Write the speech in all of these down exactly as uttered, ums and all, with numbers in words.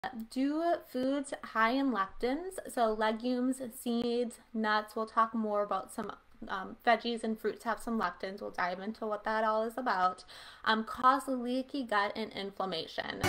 Do foods high in lectins, so legumes, seeds, nuts, we'll talk more about some um, veggies and fruits have some lectins, we'll dive into what that all is about, um, cause leaky gut and inflammation.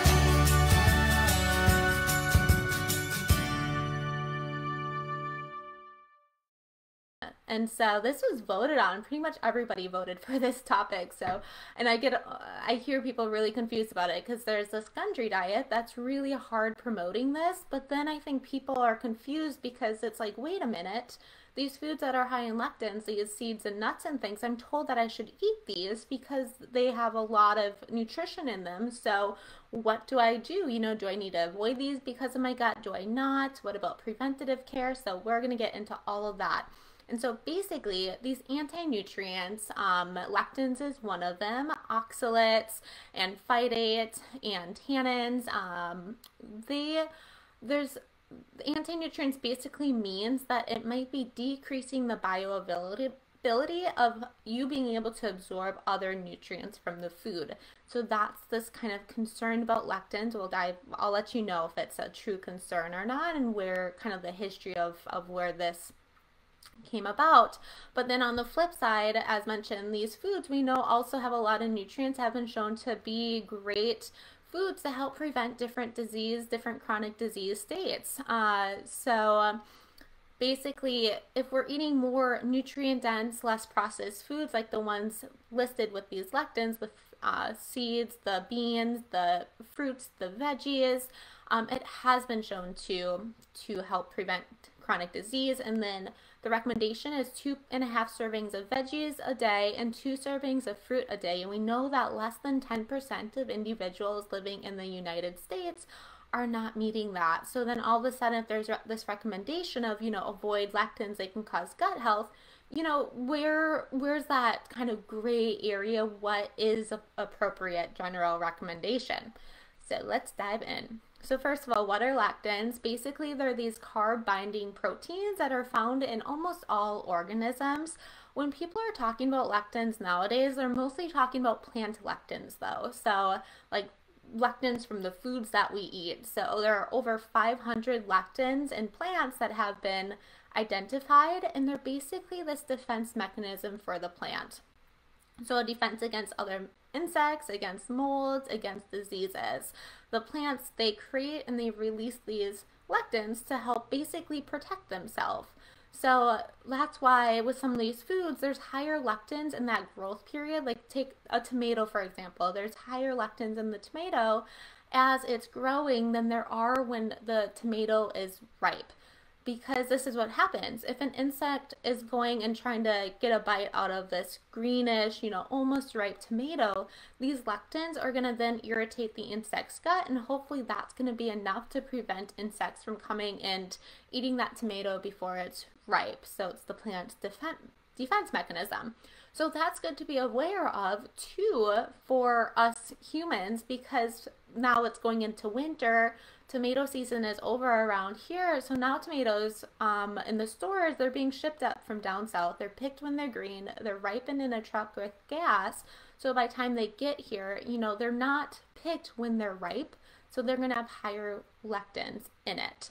And so this was voted on. Pretty much everybody voted for this topic. So, and I get, I hear people really confused about it because there's this country diet that's really hard promoting this. But then I think people are confused because it's like, wait a minute, these foods that are high in lectins, these seeds and nuts and things, I'm told that I should eat these because they have a lot of nutrition in them. So what do I do? You know, do I need to avoid these because of my gut? Do I not? What about preventative care? So we're going to get into all of that. And so basically, these anti-nutrients, um, lectins is one of them, oxalates and phytates and tannins. Um, they, there's anti-nutrients basically means that it might be decreasing the bioavailability of you being able to absorb other nutrients from the food. So that's this kind of concern about lectins. We'll dive, I'll let you know if it's a true concern or not and where kind of the history of, of where this came about. But then on the flip side, as mentioned, these foods we know also have a lot of nutrients, have been shown to be great foods to help prevent different disease, different chronic disease states. Uh, so um, basically, if we're eating more nutrient dense, less processed foods like the ones listed with these lectins, the uh, seeds, the beans, the fruits, the veggies, um, it has been shown to to help prevent chronic disease. And then the recommendation is two and a half servings of veggies a day and two servings of fruit a day. And we know that less than ten percent of individuals living in the United States are not meeting that. So then all of a sudden, if there's this recommendation of, you know, avoid lectins, they can cause gut health, you know, where where's that kind of gray area? What is a appropriate general recommendation? So let's dive in. So first of all, what are lectins? Basically, they're these carb-binding proteins that are found in almost all organisms. When people are talking about lectins nowadays, they're mostly talking about plant lectins though. So like lectins from the foods that we eat. So there are over five hundred lectins in plants that have been identified, and they're basically this defense mechanism for the plant. So a defense against other insects, against molds, against diseases. The plants, they create and they release these lectins to help basically protect themselves. So that's why with some of these foods, there's higher lectins in that growth period. Like take a tomato, for example. There's higher lectins in the tomato as it's growing than there are when the tomato is ripe. Because this is what happens. If an insect is going and trying to get a bite out of this greenish, you know, almost ripe tomato, these lectins are going to then irritate the insect's gut, and hopefully that's going to be enough to prevent insects from coming and eating that tomato before it's ripe. So it's the plant's defense defense mechanism. So that's good to be aware of too for us humans, because now it's going into winter. Tomato season is over around here, so now tomatoes um, in the stores, they're being shipped up from down south. They're picked when they're green, they're ripened in a truck with gas, so by the time they get here, you know, they're not picked when they're ripe, so they're going to have higher lectins in it.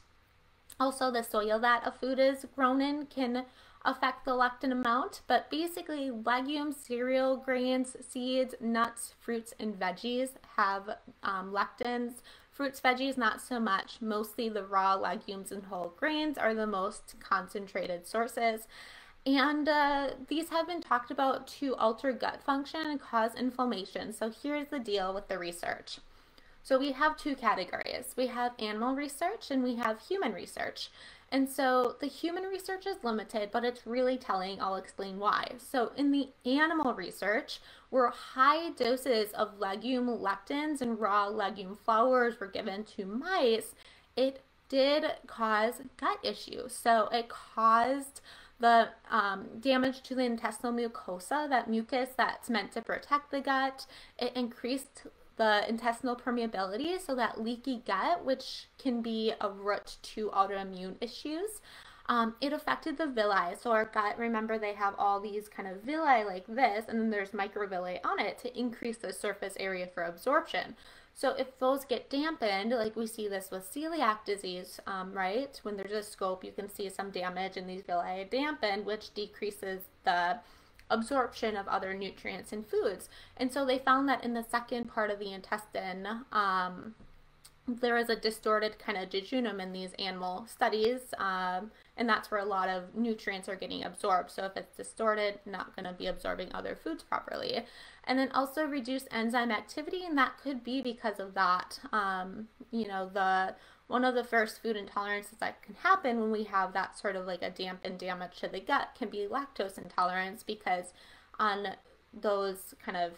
Also, the soil that a food is grown in can affect the lectin amount, but basically legumes, cereal, grains, seeds, nuts, fruits, and veggies have um, lectins. Fruits, veggies, not so much. Mostly the raw legumes and whole grains are the most concentrated sources. And uh, these have been talked about to alter gut function and cause inflammation. So here's the deal with the research. So we have two categories. We have animal research and we have human research. And so the human research is limited, but it's really telling. I'll explain why. So in the animal research, where high doses of legume lectins and raw legume flours were given to mice, it did cause gut issues. So it caused the um, damage to the intestinal mucosa, that mucus that's meant to protect the gut. It increased the intestinal permeability, so that leaky gut, which can be a root to autoimmune issues. Um, it affected the villi. So our gut, remember, they have all these kind of villi like this, and then there's microvilli on it to increase the surface area for absorption. So if those get dampened, like we see this with celiac disease, um, right? When there's a scope, you can see some damage in these villi dampened, which decreases the absorption of other nutrients in foods. And so they found that in the second part of the intestine, um, there is a distorted kind of jejunum in these animal studies, um, and that's where a lot of nutrients are getting absorbed. So if it's distorted, not going to be absorbing other foods properly. And then also reduced enzyme activity, and that could be because of that. Um, you know, the one of the first food intolerances that can happen when we have that sort of like a dampened damage to the gut can be lactose intolerance, because on those kind of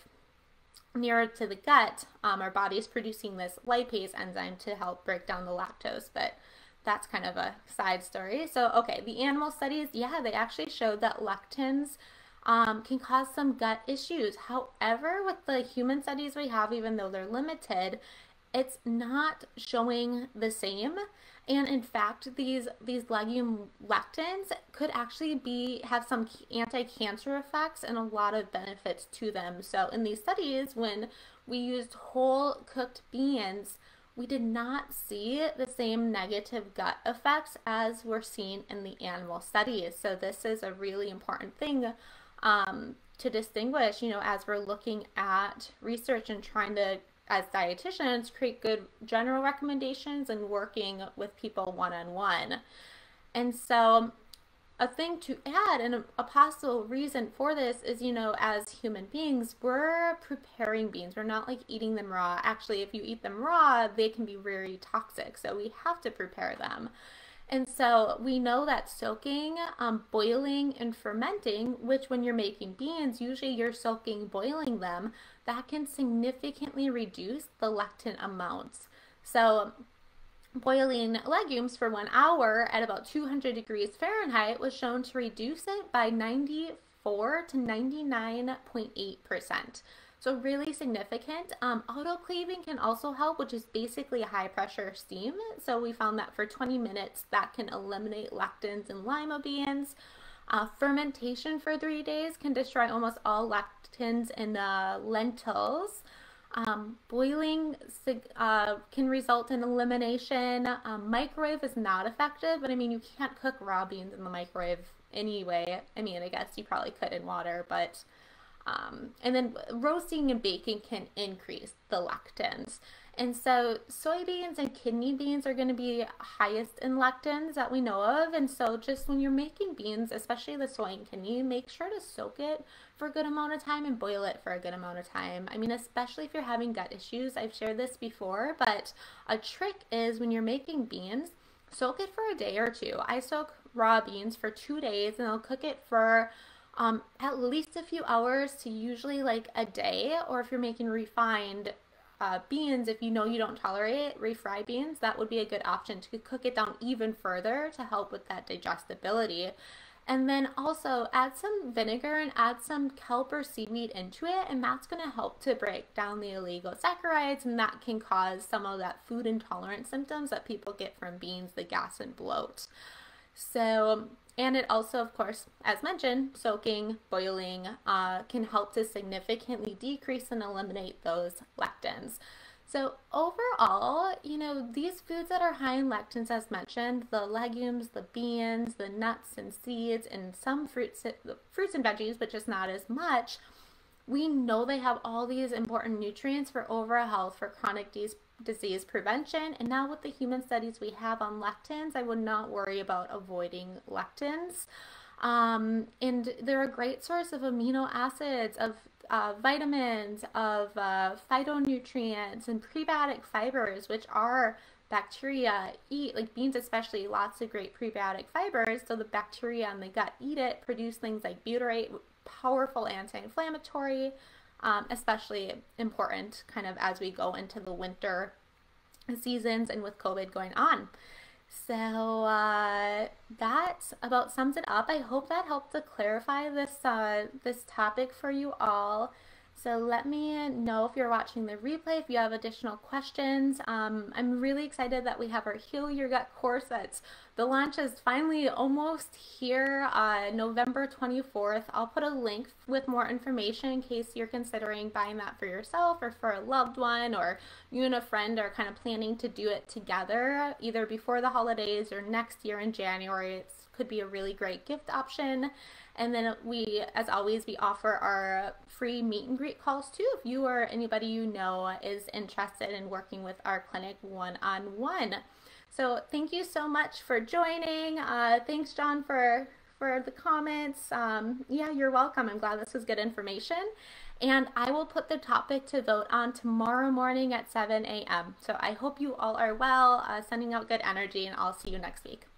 nearer to the gut, um, our body is producing this lipase enzyme to help break down the lactose, but that's kind of a side story. So, okay, the animal studies, yeah, they actually showed that lectins um, can cause some gut issues. However, with the human studies we have, even though they're limited, it's not showing the same. And in fact, these these legume lectins could actually be have some anti-cancer effects and a lot of benefits to them. So in these studies, when we used whole cooked beans, we did not see the same negative gut effects as were seen in the animal studies. So this is a really important thing um, to distinguish, you know, as we're looking at research and trying to, as dietitians, create good general recommendations and working with people one-on-one. And so a thing to add, and a, a possible reason for this is, you know, as human beings, we're preparing beans. We're not like eating them raw. Actually, if you eat them raw, they can be very toxic. So we have to prepare them. And so we know that soaking, um, boiling, and fermenting, which when you're making beans, usually you're soaking, boiling them, that can significantly reduce the lectin amounts. So boiling legumes for one hour at about two hundred degrees Fahrenheit was shown to reduce it by ninety-four to ninety-nine point eight percent. So really significant. Um, autoclaving can also help, which is basically high pressure steam. So we found that for twenty minutes, that can eliminate lectins in lima beans. Uh, fermentation for three days can destroy almost all lectins in uh, lentils. Um, boiling uh, can result in elimination. Um, microwave is not effective, but I mean, you can't cook raw beans in the microwave anyway. I mean, I guess you probably could in water, but Um, and then roasting and baking can increase the lectins. And so soybeans and kidney beans are going to be highest in lectins that we know of. And so just when you're making beans, especially the soy and kidney, make sure to soak it for a good amount of time and boil it for a good amount of time. I mean, especially if you're having gut issues. I've shared this before, but a trick is when you're making beans, soak it for a day or two. I soak raw beans for two days and I'll cook it for Um, at least a few hours to usually like a day, or if you're making refined uh, beans, if you know you don't tolerate refried beans, that would be a good option to cook it down even further to help with that digestibility. And then also add some vinegar and add some kelp or seaweed into it, and that's going to help to break down the oligosaccharides, and that can cause some of that food intolerance symptoms that people get from beans, the gas and bloat. So, and it also, of course, as mentioned, soaking, boiling uh, can help to significantly decrease and eliminate those lectins. So overall, you know, these foods that are high in lectins, as mentioned, the legumes, the beans, the nuts and seeds, and some fruits, fruits and veggies, but just not as much, we know they have all these important nutrients for overall health, for chronic disease disease prevention. And now with the human studies we have on lectins, I would not worry about avoiding lectins. Um, and they're a great source of amino acids, of uh, vitamins, of uh, phytonutrients, and prebiotic fibers, which are bacteria eat, like beans especially, lots of great prebiotic fibers. So the bacteria in the gut eat it, produce things like butyrate, powerful anti-inflammatory, Um, especially important kind of as we go into the winter seasons and with COVID going on. So uh, that about sums it up. I hope that helped to clarify this uh, this topic for you all. So let me know if you're watching the replay, if you have additional questions. Um, I'm really excited that we have our Heal Your Gut course. That's the launch is finally almost here, uh, November twenty-fourth. I'll put a link with more information in case you're considering buying that for yourself or for a loved one, or you and a friend are kind of planning to do it together either before the holidays or next year in January. It could be a really great gift option. And then we, as always, we offer our free meet and greet calls too if you or anybody you know is interested in working with our clinic one-on-one. So thank you so much for joining. Uh, thanks, John, for for the comments. Um, yeah, you're welcome. I'm glad this was good information. And I will put the topic to vote on tomorrow morning at seven A M So I hope you all are well, uh, sending out good energy, and I'll see you next week.